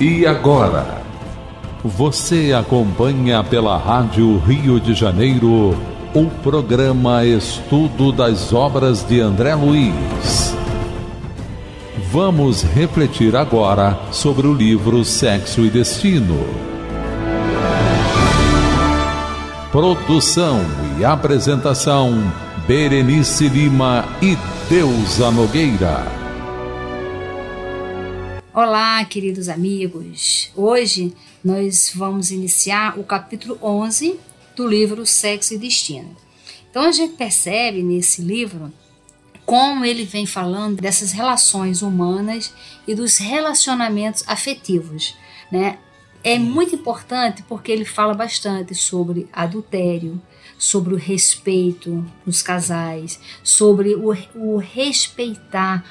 E agora, você acompanha pela Rádio Rio de Janeiro o programa Estudo das Obras de André Luiz. Vamos refletir agora sobre o livro Sexo e Destino. Produção e apresentação, Berenice Lima e Deusa Nogueira. Olá, queridos amigos. Hoje nós vamos iniciar o capítulo 11 do livro Sexo e Destino. Então a gente percebe nesse livro como ele vem falando dessas relações humanas e dos relacionamentos afetivos, né? É muito importante porque ele fala bastante sobre adultério, sobre o respeito nos casais, sobre o respeitar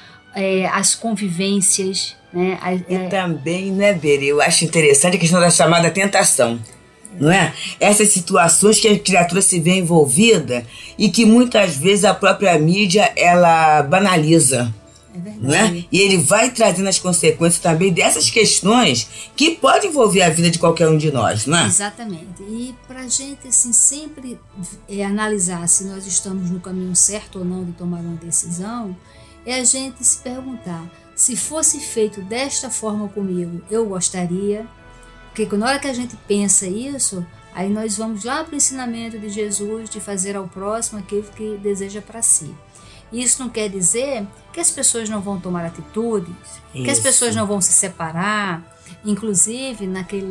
as convivências, né? E também, né, Beri, eu acho interessante a questão da chamada tentação, não é? Essas situações que a criatura se vê envolvida e que muitas vezes a própria mídia, ela banaliza. É verdade. Não é? E ele vai trazendo as consequências também dessas questões que podem envolver a vida de qualquer um de nós, não é? Exatamente. E para a gente assim, sempre analisar se nós estamos no caminho certo ou não de tomar uma decisão, é a gente se perguntar, se fosse feito desta forma comigo, eu gostaria? Porque na hora que a gente pensa isso, aí nós vamos lá para o ensinamento de Jesus de fazer ao próximo aquilo que deseja para si. Isso não quer dizer que as pessoas não vão tomar atitudes, que as pessoas não vão se separar. Inclusive,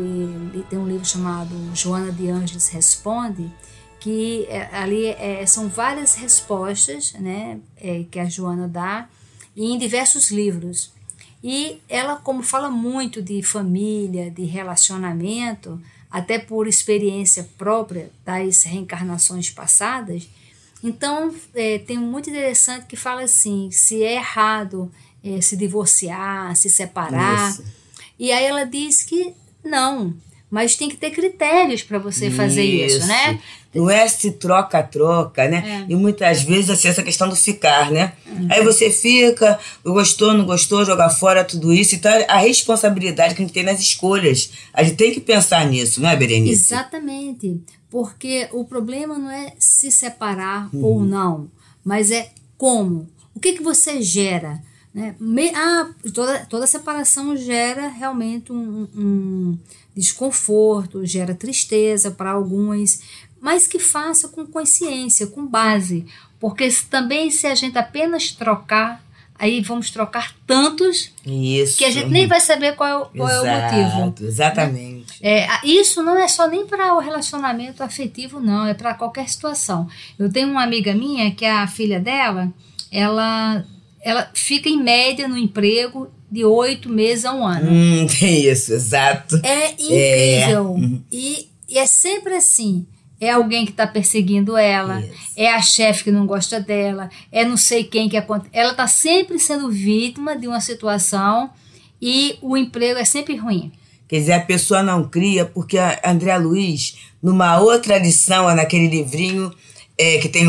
tem um livro chamado Joana de Ângeles Responde, que ali são várias respostas, né, que a Joana dá em diversos livros. E ela, como fala muito de família, de relacionamento, até por experiência própria das reencarnações passadas, então tem um muito interessante que fala assim, se é errado se divorciar, se separar. Isso. E aí ela diz que não, mas tem que ter critérios para você fazer isso, né? Não é se troca-troca, né? E muitas vezes assim, essa questão do ficar, né? Aí você fica, gostou, não gostou, joga fora tudo isso. Então a responsabilidade que a gente tem nas escolhas, a gente tem que pensar nisso, não é, Berenice? Exatamente. Porque o problema não é se separar ou não, mas é como. O que você gera? Né? Toda separação gera realmente um desconforto, gera tristeza para alguns, mas que faça com consciência, com base, porque também se a gente apenas trocar, aí vamos trocar tantos que a gente nem vai saber qual é o motivo. Exatamente. Isso não é só nem para o relacionamento afetivo, não, é para qualquer situação. Eu tenho uma amiga minha que a filha dela, ela fica em média no emprego de 8 meses a 1 ano. Tem isso, exato. É incrível. E é sempre assim. É alguém que está perseguindo ela, é a chefe que não gosta dela, é não sei quem que acontece. Ela está sempre sendo vítima de uma situação e o emprego é sempre ruim. Quer dizer, a pessoa não cria, porque a André Luiz, numa outra lição, naquele livrinho que tem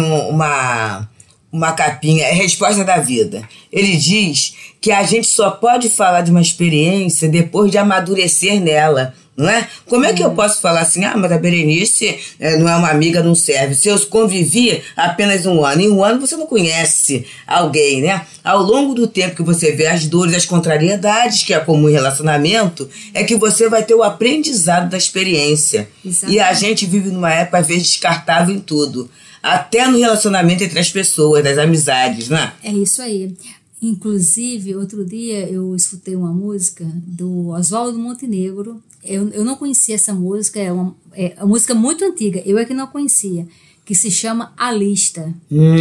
uma capinha, é Resposta da Vida. Ele diz que a gente só pode falar de uma experiência depois de amadurecer nela, não é? Como é que eu posso falar assim, mas a Berenice não é uma amiga, não serve. Se eu convivi apenas 1 ano, em 1 ano você não conhece alguém, né? Ao longo do tempo que você vê as dores, as contrariedades, que é comum em relacionamento, é que você vai ter o aprendizado da experiência. Exatamente. E a gente vive numa época, às vezes, descartável em tudo. Até no relacionamento entre as pessoas, das amizades, né? É isso aí. Inclusive, outro dia eu escutei uma música do Oswaldo Montenegro. Eu não conhecia essa música, é uma música muito antiga, eu é que não conhecia, que se chama A Lista.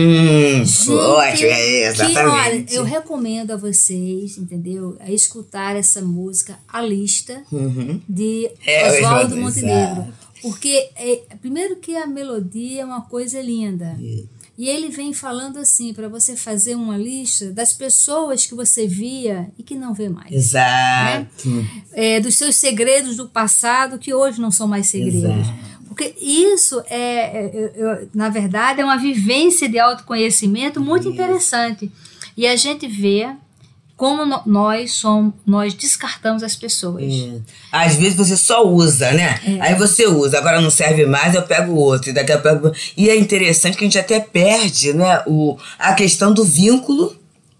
Ótimo, exatamente. Olha, eu recomendo a vocês, entendeu? A escutar essa música, A Lista, de Oswaldo Montenegro. Porque, primeiro que a melodia é uma coisa linda. E ele vem falando assim, para você fazer uma lista das pessoas que você via e que não vê mais. Exato. Né? Dos seus segredos do passado que hoje não são mais segredos. Exato. Porque isso, na verdade, é uma vivência de autoconhecimento muito interessante. E a gente vê como nós descartamos as pessoas. Às vezes você só usa, né? Aí você usa, agora não serve mais, eu pego outro. E daqui a pouco... E é interessante que a gente até perde, né, a questão do vínculo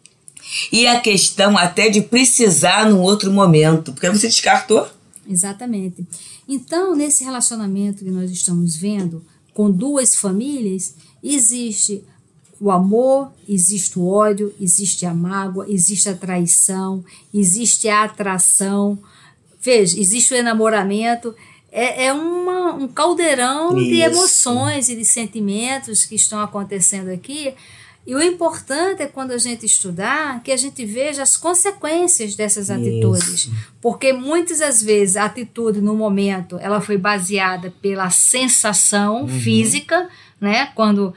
e a questão até de precisar num outro momento, porque você descartou. Exatamente. Então, nesse relacionamento que nós estamos vendo, com duas famílias, existe o amor, existe o ódio, existe a mágoa, existe a traição, existe a atração. Veja, existe o enamoramento. É um caldeirão de emoções e de sentimentos que estão acontecendo aqui. E o importante é, quando a gente estudar, que a gente veja as consequências dessas atitudes. Porque muitas das vezes a atitude no momento ela foi baseada pela sensação física, né? Quando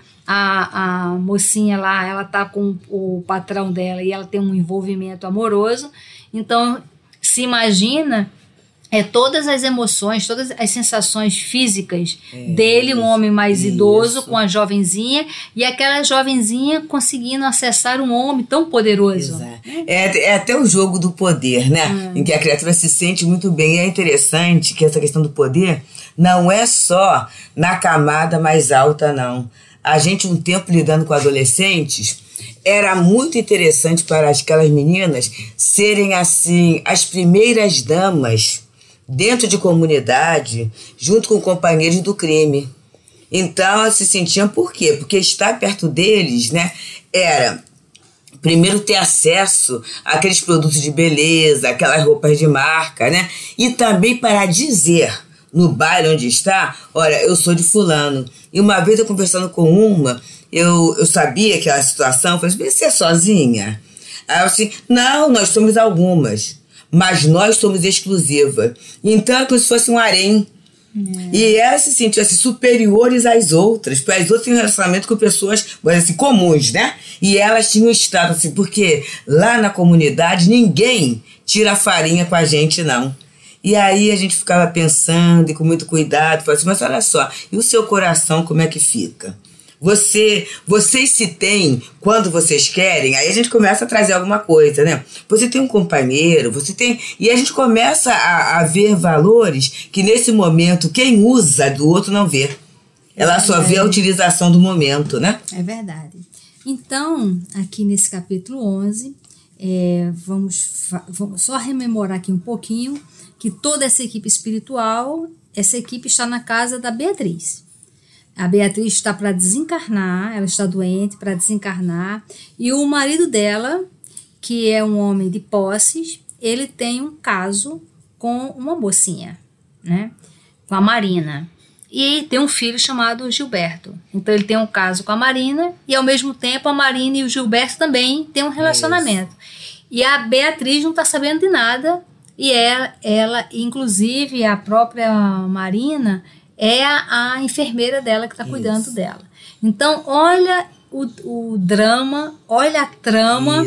a mocinha lá, ela tá com o patrão dela e ela tem um envolvimento amoroso, então se imagina todas as emoções, todas as sensações físicas dele, um homem mais idoso com a jovenzinha, e aquela jovenzinha conseguindo acessar um homem tão poderoso. É até o jogo do poder, né? Em que a criatura se sente muito bem. E é interessante que essa questão do poder não é só na camada mais alta, não. A gente, um tempo lidando com adolescentes, era muito interessante para aquelas meninas serem, assim, as primeiras damas dentro de comunidade, junto com companheiros do crime. Então, elas se sentiam, por quê? Porque estar perto deles, né, era, primeiro, ter acesso àqueles produtos de beleza, aquelas roupas de marca, né, e também para dizer no baile onde está, olha, eu sou de fulano. E uma vez eu conversando com uma, eu sabia que a situação, eu falei, você é sozinha? Aí eu assim, não, nós somos algumas, mas nós somos exclusivas. Então é como se fosse um harém. E elas se sentiam assim, superiores às outras, porque as outras tinham relacionamento com pessoas assim, comuns, né? E elas tinham status, assim, porque lá na comunidade ninguém tira farinha com a gente, não. E aí a gente ficava pensando e com muito cuidado, falava assim, mas olha só, e o seu coração como é que fica? Vocês se têm quando vocês querem, aí a gente começa a trazer alguma coisa, né? Você tem um companheiro, você tem... E a gente começa a ver valores que nesse momento quem usa do outro não vê. Ela só vê a utilização do momento, né? É verdade. Então, aqui nesse capítulo 11, vamos só rememorar aqui um pouquinho que toda essa equipe espiritual, essa equipe está na casa da Beatriz. A Beatriz está para desencarnar, ela está doente para desencarnar, e o marido dela, que é um homem de posses, ele tem um caso com uma mocinha, né? Com a Marina. E tem um filho chamado Gilberto. Então ele tem um caso com a Marina, e ao mesmo tempo a Marina e o Gilberto também têm um relacionamento. E a Beatriz não está sabendo de nada, e ela, inclusive a própria Marina, é a enfermeira dela que está cuidando dela. Então, olha o drama, olha a trama,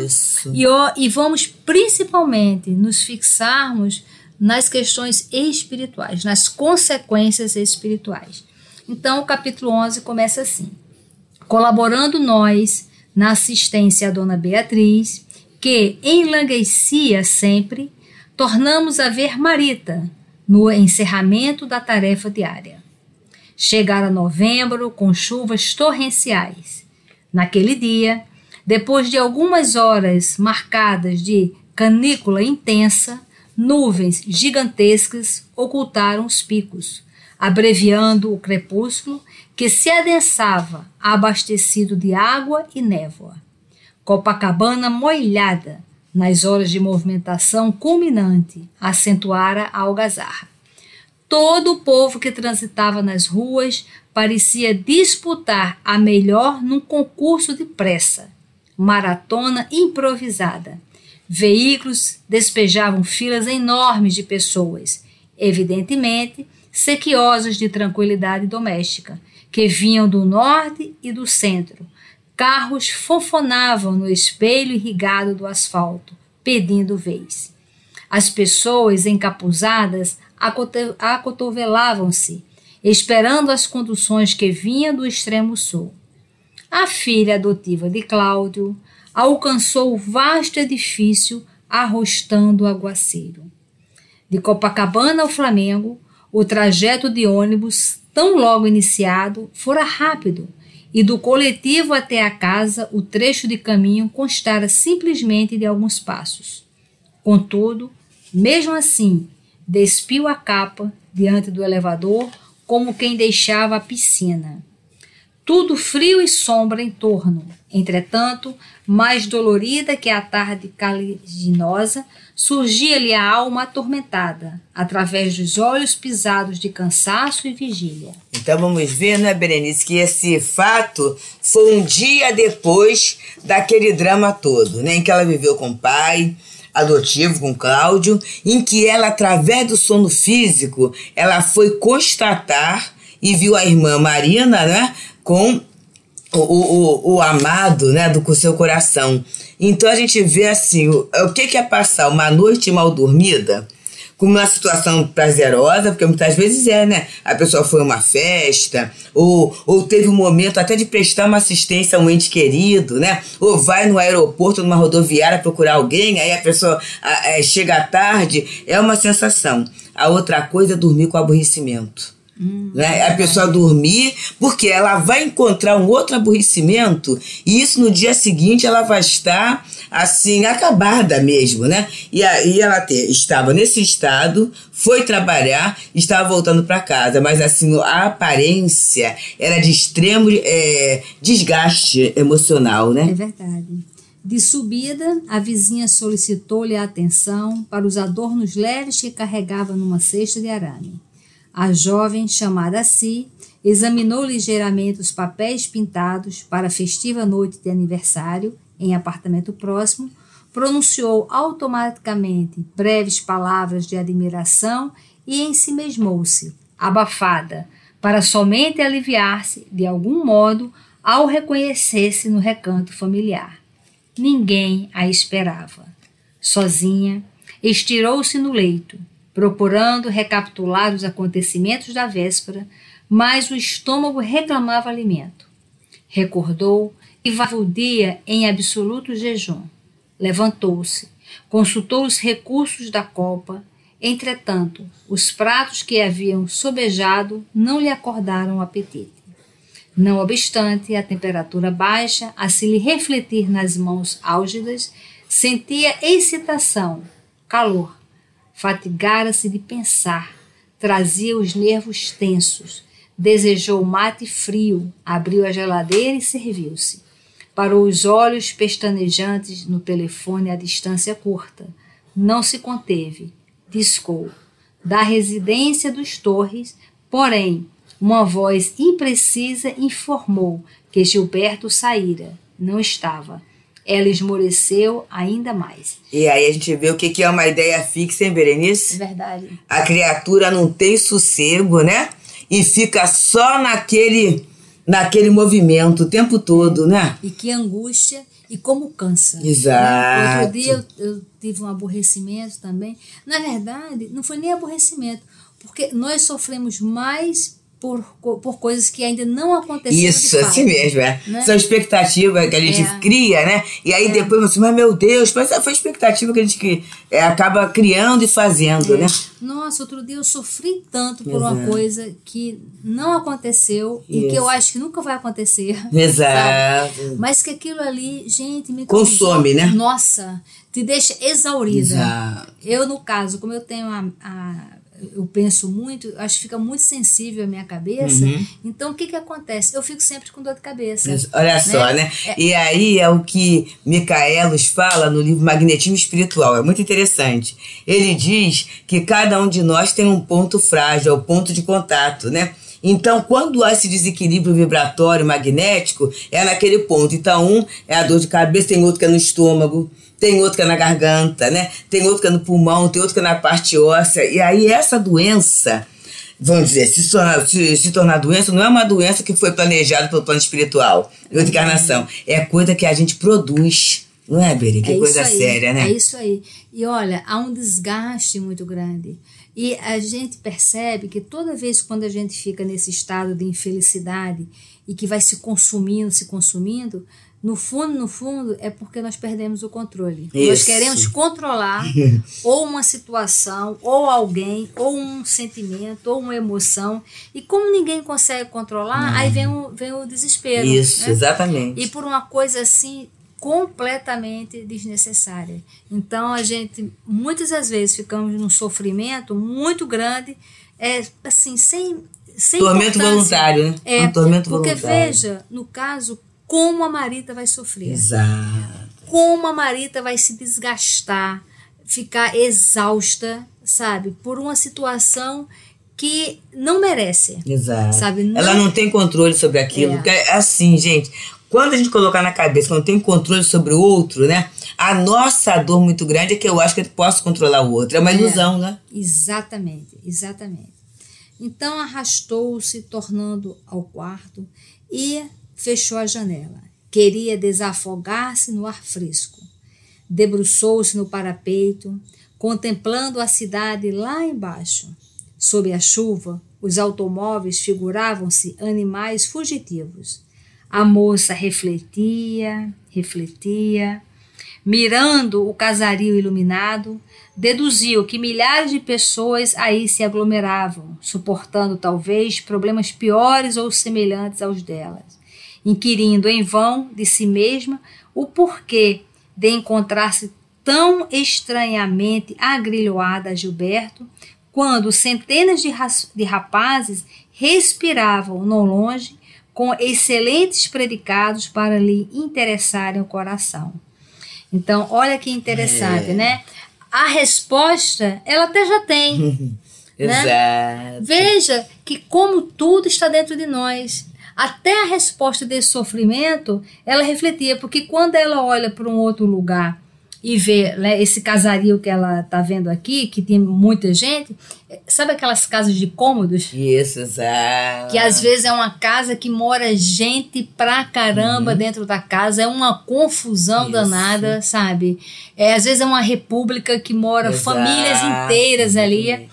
e vamos principalmente nos fixarmos nas questões espirituais, nas consequências espirituais. Então, o capítulo 11 começa assim: colaborando nós na assistência à dona Beatriz, que enlanguecia sempre, tornamos a ver Marita no encerramento da tarefa diária. Chegara novembro com chuvas torrenciais. Naquele dia, depois de algumas horas marcadas de canícula intensa, nuvens gigantescas ocultaram os picos, abreviando o crepúsculo que se adensava, abastecido de água e névoa. Copacabana molhada, nas horas de movimentação culminante, acentuara a algazarra. Todo o povo que transitava nas ruas parecia disputar a melhor num concurso de pressa, maratona improvisada. Veículos despejavam filas enormes de pessoas, evidentemente sequiosas de tranquilidade doméstica, que vinham do norte e do centro. Carros fonfonavam no espelho irrigado do asfalto, pedindo vez. As pessoas encapuzadas acotovelavam-se, esperando as conduções que vinham do extremo sul. A filha adotiva de Cláudio alcançou o vasto edifício arrostando o aguaceiro. De Copacabana ao Flamengo, o trajeto de ônibus, tão logo iniciado, fora rápido, e do coletivo até a casa o trecho de caminho constara simplesmente de alguns passos. Contudo, mesmo assim, despiu a capa diante do elevador como quem deixava a piscina. Tudo frio e sombra em torno. Entretanto, mais dolorida que a tarde caliginosa, surgia-lhe a alma atormentada, através dos olhos pisados de cansaço e vigília. Então vamos ver, né, Berenice, que esse fato foi um dia depois daquele drama todo, né, em que ela viveu com o pai adotivo, com Cláudio, em que ela, através do sono físico, ela foi constatar e viu a irmã Marina, né, com o amado, né, com seu coração. Então a gente vê assim, o que é passar uma noite mal dormida com uma situação prazerosa, porque muitas vezes né, a pessoa foi a uma festa, ou teve um momento até de prestar uma assistência a um ente querido, né, ou vai no aeroporto, numa rodoviária procurar alguém, aí a pessoa chega à tarde, é uma sensação. A outra coisa é dormir com aborrecimento. Né? A pessoa dormir, porque ela vai encontrar um outro aborrecimento e isso no dia seguinte ela vai estar assim, acabada mesmo, né? E aí ela estava nesse estado, foi trabalhar, estava voltando para casa, mas assim, a aparência era de extremo desgaste emocional, né? É verdade. De subida, a vizinha solicitou-lhe a atenção para os adornos leves que carregava numa cesta de arame. A jovem, chamada a si, examinou ligeiramente os papéis pintados para a festiva noite de aniversário em apartamento próximo, pronunciou automaticamente breves palavras de admiração e ensimesmou-se, abafada, para somente aliviar-se, de algum modo, ao reconhecer-se no recanto familiar. Ninguém a esperava. Sozinha, estirou-se no leito, procurando recapitular os acontecimentos da véspera, mas o estômago reclamava alimento. Recordou que vivia o dia em absoluto jejum. Levantou-se, consultou os recursos da copa. Entretanto, os pratos que haviam sobejado não lhe acordaram o apetite. Não obstante a temperatura baixa, a se lhe refletir nas mãos álgidas, sentia excitação, calor. Fatigara-se de pensar, trazia os nervos tensos, desejou mate frio, abriu a geladeira e serviu-se. Parou os olhos pestanejantes no telefone à distância curta. Não se conteve, discou. Da residência dos Torres, porém, uma voz imprecisa informou que Gilberto saíra, não estava. Ela esmoreceu ainda mais. E aí a gente vê o que é uma ideia fixa, hein, Berenice? É verdade. A criatura não tem sossego, né? E fica só naquele movimento o tempo todo, né? E que angústia e como cansa. Exato. Né? Outro dia eu tive um aborrecimento também. Na verdade, não foi nem aborrecimento, porque nós sofremos mais por coisas que ainda não aconteceram. Isso, assim mesmo, né? São expectativas que a gente cria, né? E aí depois você, mas meu Deus, mas foi expectativa que a gente acaba criando e fazendo, né? Nossa, outro dia eu sofri tanto por uma coisa que não aconteceu e que eu acho que nunca vai acontecer. Exato. Sabe? Mas que aquilo ali, gente, me consome, né? Nossa, te deixa exaurida. Exato. Eu, no caso, como eu tenho eu penso muito, acho que fica muito sensível a minha cabeça. Então, o que acontece? Eu fico sempre com dor de cabeça. Olha só, né? E aí é o que Micaelos fala no livro Magnetismo Espiritual. É muito interessante. Ele diz que cada um de nós tem um ponto frágil, o ponto de contato, né? Então, quando há esse desequilíbrio vibratório magnético, é naquele ponto. Então, um é a dor de cabeça, tem outro que é no estômago, tem outro que é na garganta, né? Tem outro que é no pulmão, tem outro que é na parte óssea. E aí essa doença, vamos dizer, se tornar doença, não é uma doença que foi planejada pelo plano espiritual, outra encarnação. É coisa que a gente produz, não é, Beri? Que coisa séria, né? É isso aí. E olha, há um desgaste muito grande. E a gente percebe que toda vez quando a gente fica nesse estado de infelicidade e que vai se consumindo, no fundo, é porque nós perdemos o controle. Isso. Nós queremos controlar ou uma situação, ou alguém, ou um sentimento, ou uma emoção. E como ninguém consegue controlar, aí vem o desespero. Isso, né? exatamente. E por uma coisa assim completamente desnecessária. Então a gente, muitas das vezes, ficamos num sofrimento muito grande, assim, sem tormento voluntário, né? Um tormento porque voluntário. veja, no caso, como a Marita vai sofrer. Exato. Como a Marita vai se desgastar, ficar exausta, sabe? Por uma situação que não merece. Exato. Sabe? Ela não tem controle sobre aquilo. Porque assim, gente, quando a gente colocar na cabeça que não tem controle sobre o outro, né? A nossa dor muito grande é que eu acho que eu posso controlar o outro. É uma ilusão, né? Exatamente. Então arrastou-se, tornando ao quarto, e fechou a janela. Queria desafogar-se no ar fresco. Debruçou-se no parapeito, contemplando a cidade lá embaixo. Sob a chuva, os automóveis figuravam-se animais fugitivos. A moça refletia, mirando o casario iluminado, deduziu que milhares de pessoas aí se aglomeravam, suportando talvez problemas piores ou semelhantes aos delas, inquirindo em vão de si mesma o porquê de encontrar-se tão estranhamente agrilhoada a Gilberto, quando centenas de rapazes respiravam não longe com excelentes predicados para lhe interessarem o coração. Então, olha que interessante, né? A resposta, ela até já tem. Exato. Né? Veja que como tudo está dentro de nós. Até a resposta desse sofrimento, ela refletia, porque quando ela olha para um outro lugar e vê, né, esse casario que ela está vendo aqui, que tem muita gente, sabe aquelas casas de cômodos? Isso, exato. Que às vezes é uma casa que mora gente pra caramba dentro da casa, é uma confusão danada, sabe? Às vezes é uma república que mora famílias inteiras ali.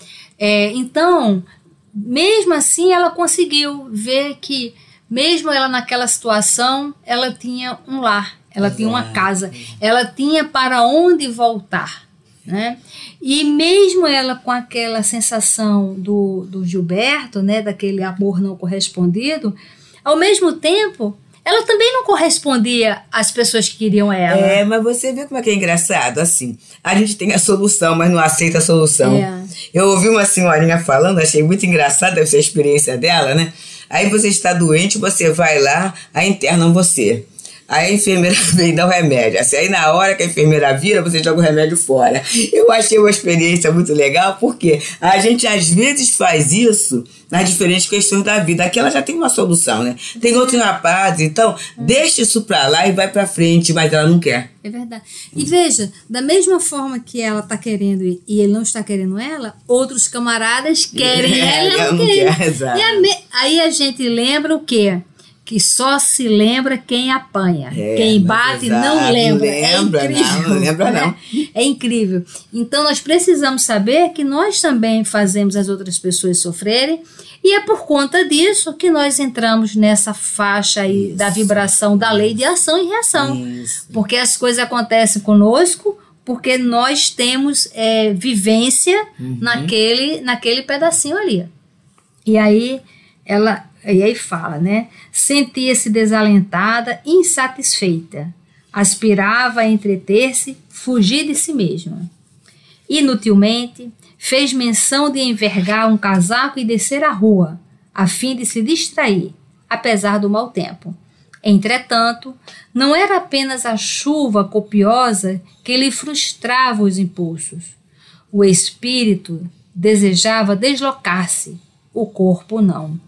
Então, mesmo assim, ela conseguiu ver que, mesmo ela naquela situação, ela tinha um lar. Ela tinha uma casa, ela tinha para onde voltar, né? E mesmo ela com aquela sensação do Gilberto, né, daquele amor não correspondido, ao mesmo tempo, ela também não correspondia às pessoas que queriam ela. Mas você vê como é que é engraçado, assim, a gente tem a solução, mas não aceita a solução. Eu ouvi uma senhorinha falando, achei muito engraçado, deve ser a experiência dela, né? Aí você está doente, você vai lá, aí internam você. Aí a enfermeira vem dar o remédio. Assim, aí na hora que a enfermeira vira, você joga o remédio fora. Eu achei uma experiência muito legal, porque a gente às vezes faz isso nas diferentes questões da vida. Aqui ela já tem uma solução, né? Tem outros rapazes, então deixa isso pra lá e vai pra frente, mas ela não quer. É verdade. E veja, da mesma forma que ela está querendo e ele não está querendo ela, outros camaradas querem ela e ela não quer. Exato. Aí a gente lembra o quê? Que só se lembra quem apanha. Quem bate não lembra. Não lembra não. É incrível. Então nós precisamos saber que nós também fazemos as outras pessoas sofrerem, e é por conta disso que nós entramos nessa faixa aí da vibração da lei de ação e reação. Porque as coisas acontecem conosco porque nós temos vivência naquele pedacinho ali. E aí fala, né? Sentia-se desalentada, insatisfeita. Aspirava a entreter-se, fugir de si mesma. Inutilmente, fez menção de envergar um casaco e descer à rua, a fim de se distrair, apesar do mau tempo. Entretanto, não era apenas a chuva copiosa que lhe frustrava os impulsos. O espírito desejava deslocar-se, o corpo não.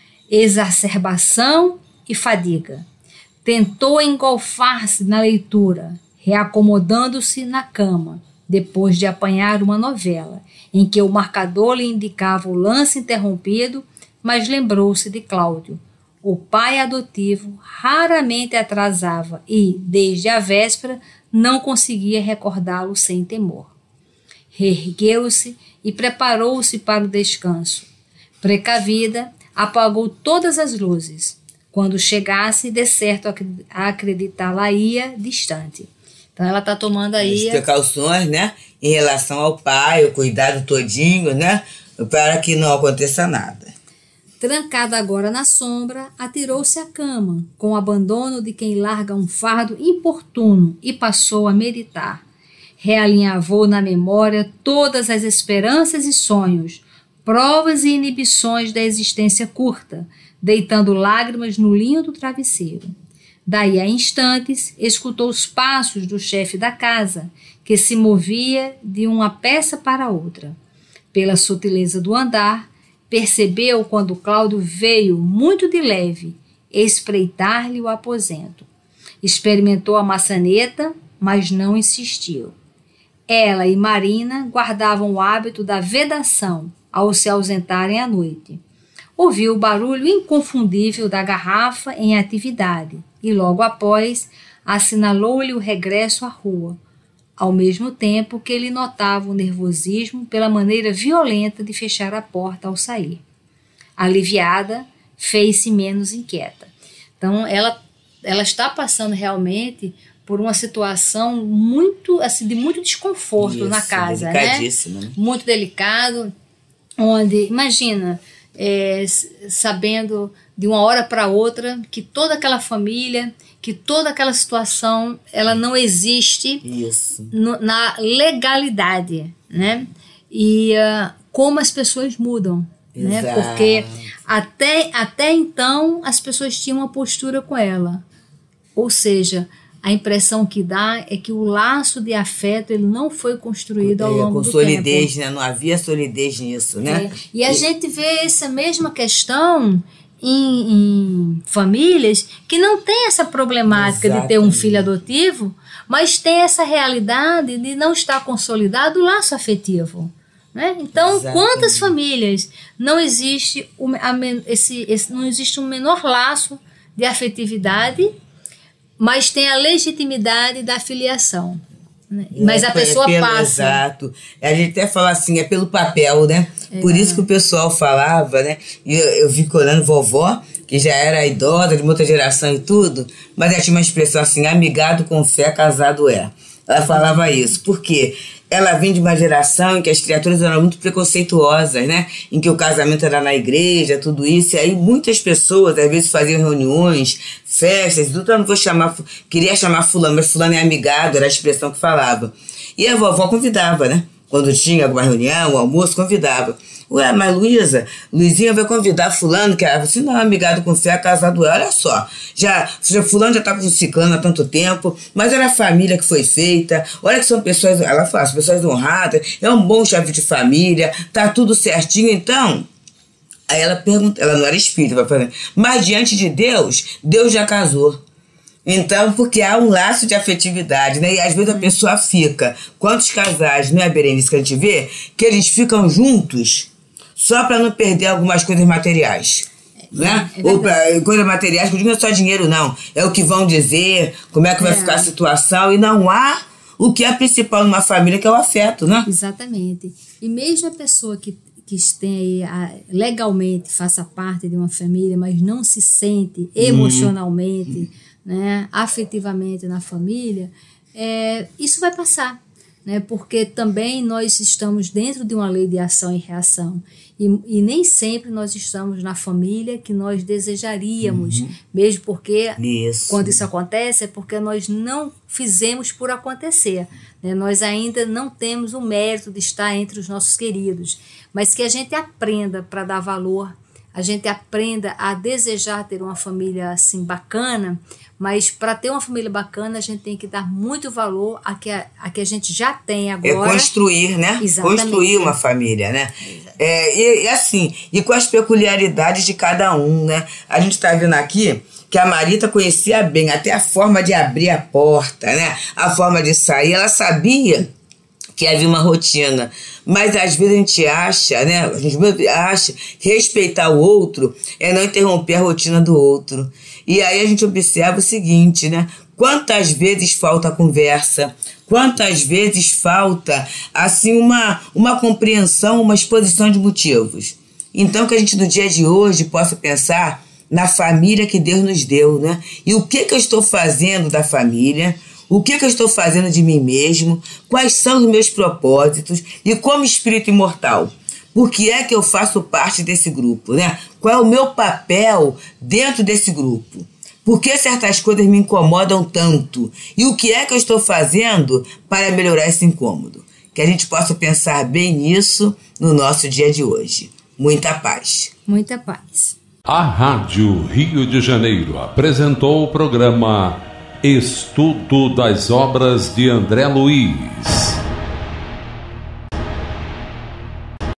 Exacerbação e fadiga. Tentou engolfar-se na leitura, reacomodando-se na cama, depois de apanhar uma novela, em que o marcador lhe indicava o lance interrompido, mas lembrou-se de Cláudio. O pai adotivo raramente atrasava e, desde a véspera, não conseguia recordá-lo sem temor. Reergueu-se e preparou-se para o descanso. Precavida, apagou todas as luzes. Quando chegasse, de certo a acreditá-la-ia distante. Então ela está tomando aí... As precauções, né? Em relação ao pai, o cuidado todinho, né? Para que não aconteça nada. Trancada agora na sombra, atirou-se à cama, com o abandono de quem larga um fardo importuno, e passou a meditar. Realinhavou na memória todas as esperanças e sonhos, provas e inibições da existência curta, deitando lágrimas no linho do travesseiro. Daí a instantes, escutou os passos do chefe da casa, que se movia de uma peça para outra. Pela sutileza do andar, percebeu quando Cláudio veio, muito de leve, espreitar-lhe o aposento. Experimentou a maçaneta, mas não insistiu. Ela e Marina guardavam o hábito da vedação ao se ausentarem à noite. Ouviu o barulho inconfundível da garrafa em atividade e, logo após, assinalou-lhe o regresso à rua, ao mesmo tempo que ele notava o nervosismo pela maneira violenta de fechar a porta ao sair. Aliviada, fez-se menos inquieta. Então, ela está passando realmente por uma situação muito, assim, de muito desconforto na casa, né? Muito delicado, onde, imagina, sabendo de uma hora para outra que toda aquela família, que toda aquela situação, ela não existe na legalidade, né? E como as pessoas mudam, né? Porque até então as pessoas tinham uma postura com ela, ou seja, a impressão que dá é que o laço de afeto ele não foi construído ao longo do tempo. Com solidez, né? Não havia solidez nisso, né? E a gente vê essa mesma questão em famílias que não tem essa problemática de ter um filho adotivo, mas tem essa realidade de não estar consolidado o laço afetivo. Né? Então, quantas famílias não existe não existe um menor laço de afetividade, mas tem a legitimidade da filiação. Né? Mas a pessoa passa. Exato. A gente até fala assim, é pelo papel, né? Por isso que o pessoal falava, né? E eu vi olhando vovó, que já era idosa, de muita geração e tudo, mas ela tinha uma expressão assim, amigado com fé, casado é. Ela falava isso, porque ela vem de uma geração em que as criaturas eram muito preconceituosas, né? Em que o casamento era na igreja, tudo isso. E aí muitas pessoas, às vezes, faziam reuniões, festas, tudo. Eu não vou chamar, queria chamar fulano, mas fulano é amigado, era a expressão que falava. E a vovó convidava, né? Quando tinha alguma reunião, almoço, convidava. Ué, mas Luizinha vai convidar fulano, que ela assim, não, amigado com fé, casado é. Olha só, fulano já tá com ciclano há tanto tempo, mas era a família que foi feita, olha que são pessoas, ela fala, pessoas honradas, é um bom chefe de família, tá tudo certinho, então... Aí ela pergunta, ela não era espírita, mas diante de Deus, Deus já casou. Então, porque há um laço de afetividade, né? E às vezes a pessoa fica, quantos casais, não é, Berenice, que a gente vê, que eles ficam juntos só para não perder algumas coisas materiais, né? Ou para coisas materiais, que não é só dinheiro, não. É o que vão dizer, como é que vai ficar a situação, e não há o que é principal numa família, que é o afeto, né? Exatamente. E mesmo a pessoa que tem legalmente faça parte de uma família, mas não se sente emocionalmente, né, afetivamente na família, isso vai passar, né, porque também nós estamos dentro de uma lei de ação e reação, e nem sempre nós estamos na família que nós desejaríamos, mesmo porque quando isso acontece é porque nós não fizemos por acontecer, né, nós ainda não temos o mérito de estar entre os nossos queridos, mas que a gente aprenda para dar valor, a gente aprenda a desejar ter uma família assim bacana, mas para ter uma família bacana a gente tem que dar muito valor a que a gente já tem agora. É construir, né? Exatamente. Construir uma família, né? E assim, e com as peculiaridades de cada um, né? A gente está vendo aqui que a Marita conhecia bem até a forma de abrir a porta, né? A forma de sair, ela sabia que havia uma rotina, mas às vezes a gente acha, né? A gente acha que respeitar o outro é não interromper a rotina do outro. E aí a gente observa o seguinte, né? Quantas vezes falta conversa, quantas vezes falta assim uma compreensão, uma exposição de motivos. Então que a gente no dia de hoje possa pensar na família que Deus nos deu, né? E o que eu estou fazendo da família, o que eu estou fazendo de mim mesmo, quais são os meus propósitos e como espírito imortal. Por que é que eu faço parte desse grupo, né? Qual é o meu papel dentro desse grupo? Por que certas coisas me incomodam tanto? E o que é que eu estou fazendo para melhorar esse incômodo? Que a gente possa pensar bem nisso no nosso dia de hoje. Muita paz. Muita paz. A Rádio Rio de Janeiro apresentou o programa Estudo das Obras de André Luiz.